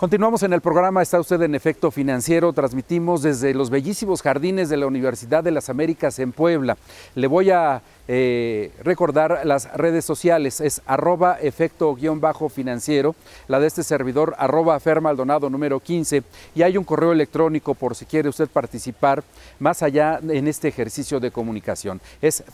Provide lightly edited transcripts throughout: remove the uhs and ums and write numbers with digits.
Continuamos en el programa, está usted en Efecto Financiero, transmitimos desde los bellísimos jardines de la Universidad de las Américas en Puebla. Le voy a recordar las redes sociales, es @efecto_financiero, la de este servidor @fermaldonado número 15, y hay un correo electrónico por si quiere usted participar más allá en este ejercicio de comunicación. Es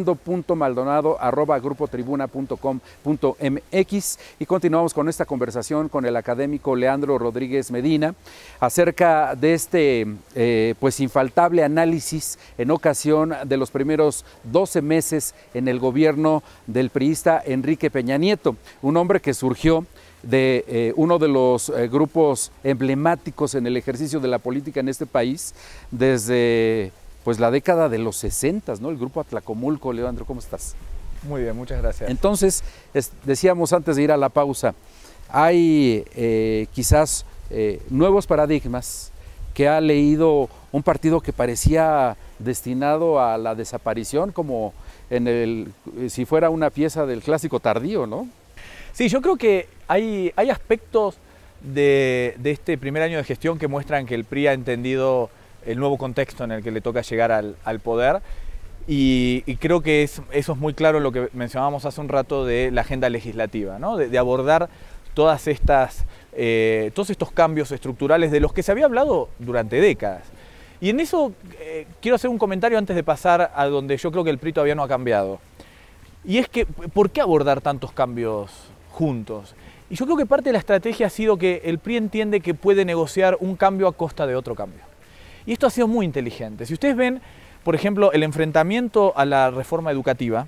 fernando.maldonado@grupotribuna.com.mx y continuamos con esta conversación con el académico Leandro Rodríguez Medina acerca de este pues infaltable análisis en ocasión de los primeros 12 meses en el gobierno del priista Enrique Peña Nieto, un hombre que surgió de uno de los grupos emblemáticos en el ejercicio de la política en este país desde pues la década de los 60, ¿no? El grupo Atlacomulco. Leandro, ¿cómo estás? Muy bien, muchas gracias. Entonces, decíamos antes de ir a la pausa, hay quizás nuevos paradigmas que ha leído un partido que parecía destinado a la desaparición, como si fuera una pieza del clásico tardío, ¿no? Sí, yo creo que hay aspectos de este primer año de gestión que muestran que el PRI ha entendido el nuevo contexto en el que le toca llegar al poder, y creo que eso es muy claro en lo que mencionábamos hace un rato de la agenda legislativa, ¿no? De abordar todos estos cambios estructurales de los que se había hablado durante décadas. Y en eso quiero hacer un comentario antes de pasar a donde yo creo que el PRI todavía no ha cambiado. Y es que, ¿por qué abordar tantos cambios juntos? Y yo creo que parte de la estrategia ha sido que el PRI entiende que puede negociar un cambio a costa de otro cambio. Y esto ha sido muy inteligente. Si ustedes ven, por ejemplo, el enfrentamiento a la reforma educativa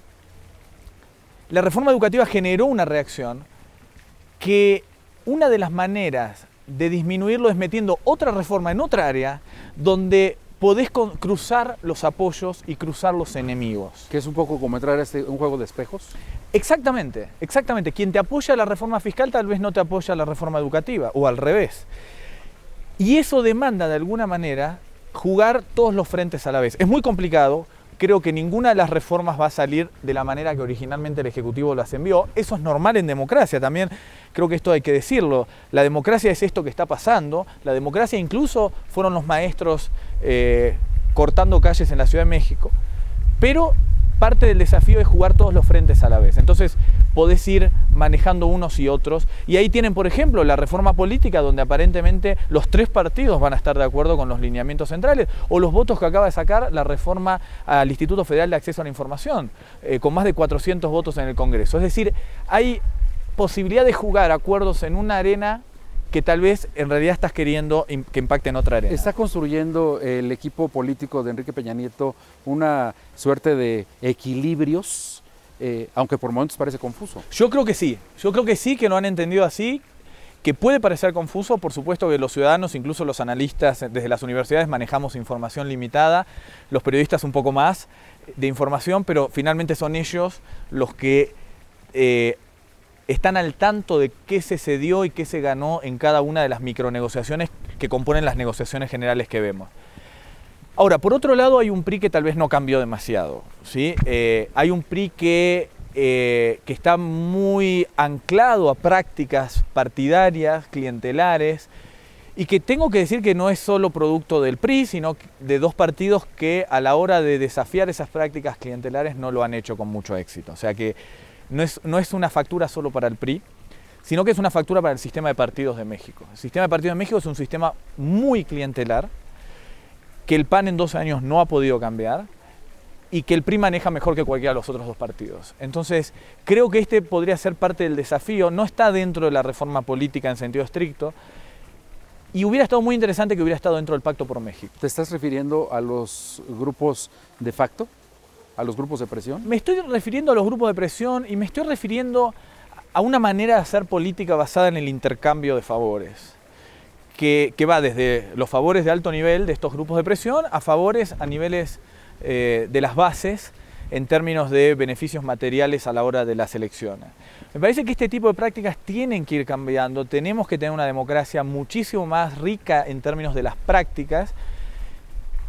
generó una reacción que una de las maneras de disminuirlo es metiendo otra reforma en otra área donde podés cruzar los apoyos y cruzar los enemigos. Que es un poco como entrar a un juego de espejos. Exactamente, exactamente. Quien te apoya la reforma fiscal tal vez no te apoya la reforma educativa, o al revés. Y eso demanda de alguna manera jugar todos los frentes a la vez. Es muy complicado. Creo que ninguna de las reformas va a salir de la manera que originalmente el Ejecutivo las envió. Eso es normal en democracia también. Creo que esto hay que decirlo. La democracia es esto que está pasando. La democracia incluso fueron los maestros cortando calles en la Ciudad de México. Pero parte del desafío es jugar todos los frentes a la vez. Entonces podés ir manejando unos y otros. Y ahí tienen, por ejemplo, la reforma política, donde aparentemente los tres partidos van a estar de acuerdo con los lineamientos centrales, o los votos que acaba de sacar la reforma al Instituto Federal de Acceso a la Información, con más de 400 votos en el Congreso. Es decir, hay posibilidad de jugar acuerdos en una arena que tal vez en realidad estás queriendo que impacte en otra arena. ¿Está construyendo el equipo político de Enrique Peña Nieto una suerte de equilibrios, aunque por momentos parece confuso? Yo creo que sí, que lo han entendido así, que puede parecer confuso. Por supuesto que los ciudadanos, incluso los analistas desde las universidades, manejamos información limitada, los periodistas un poco más de información, pero finalmente son ellos los que están al tanto de qué se cedió y qué se ganó en cada una de las micronegociaciones que componen las negociaciones generales que vemos. Ahora, por otro lado, hay un PRI que tal vez no cambió demasiado, ¿sí? Hay un PRI que está muy anclado a prácticas partidarias, clientelares, y que tengo que decir que no es solo producto del PRI, sino de dos partidos que a la hora de desafiar esas prácticas clientelares no lo han hecho con mucho éxito. O sea que no es una factura solo para el PRI, sino que es una factura para el sistema de partidos de México. El sistema de partidos de México es un sistema muy clientelar, que el PAN en 12 años no ha podido cambiar y que el PRI maneja mejor que cualquiera de los otros dos partidos. Entonces, creo que este podría ser parte del desafío. No está dentro de la reforma política en sentido estricto, y hubiera estado muy interesante que hubiera estado dentro del Pacto por México. ¿Te estás refiriendo a los grupos de facto? ¿A los grupos de presión? Me estoy refiriendo a los grupos de presión y me estoy refiriendo a una manera de hacer política basada en el intercambio de favores, que va desde los favores de alto nivel de estos grupos de presión a favores a niveles de las bases en términos de beneficios materiales a la hora de las elecciones. Me parece que este tipo de prácticas tienen que ir cambiando. Tenemos que tener una democracia muchísimo más rica en términos de las prácticas.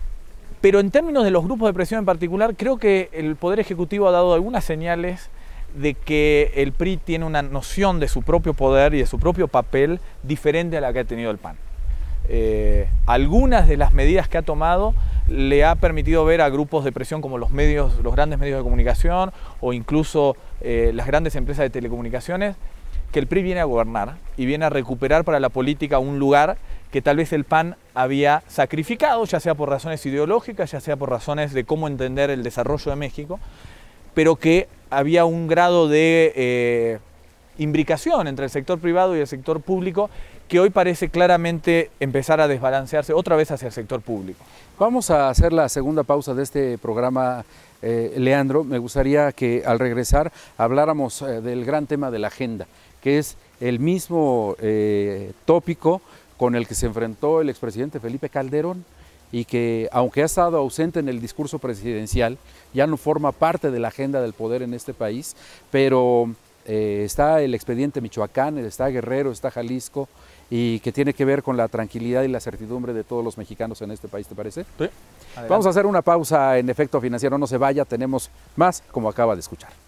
Pero en términos de los grupos de presión en particular, creo que el Poder Ejecutivo ha dado algunas señales de que el PRI tiene una noción de su propio poder y de su propio papel diferente a la que ha tenido el PAN. Algunas de las medidas que ha tomado le ha permitido ver a grupos de presión como los grandes medios de comunicación o incluso las grandes empresas de telecomunicaciones, que el PRI viene a gobernar y viene a recuperar para la política un lugar que tal vez el PAN había sacrificado, ya sea por razones ideológicas, ya sea por razones de cómo entender el desarrollo de México, pero que había un grado de imbricación entre el sector privado y el sector público que hoy parece claramente empezar a desbalancearse otra vez hacia el sector público. Vamos a hacer la segunda pausa de este programa, Leandro. Me gustaría que al regresar habláramos del gran tema de la agenda, que es el mismo tópico con el que se enfrentó el expresidente Felipe Calderón y que, aunque ha estado ausente en el discurso presidencial, ya no forma parte de la agenda del poder en este país, pero está el expediente Michoacán, está Guerrero, está Jalisco, y que tiene que ver con la tranquilidad y la certidumbre de todos los mexicanos en este país, ¿te parece? Sí. Vamos a hacer una pausa en Efecto Financiero, no se vaya, tenemos más como acaba de escuchar.